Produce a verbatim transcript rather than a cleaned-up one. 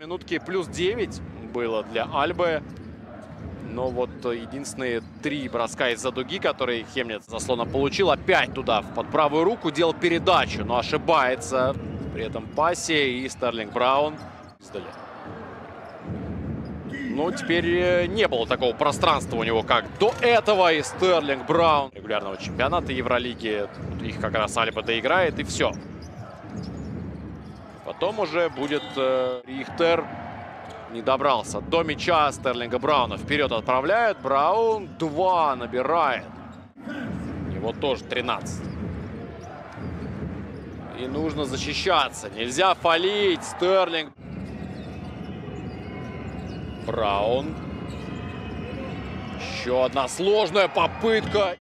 Минутки плюс девять было для Альбы. Но вот единственные три броска из-за дуги, которые Хемниц заслона получил. Опять туда, под правую руку, делал передачу, но ошибается. При этом пасе и Стерлинг Браун издали. Ну, теперь не было такого пространства у него, как до этого. И Стерлинг Браун регулярного чемпионата Евролиги. Их как раз Альба доиграет, и все. Потом уже будет э, Рихтер. Не добрался до мяча Стерлинга Брауна. Вперед отправляют. Браун два набирает. Его тоже тринадцать. И нужно защищаться. Нельзя фалить. Стерлинг. Браун. Еще одна сложная попытка.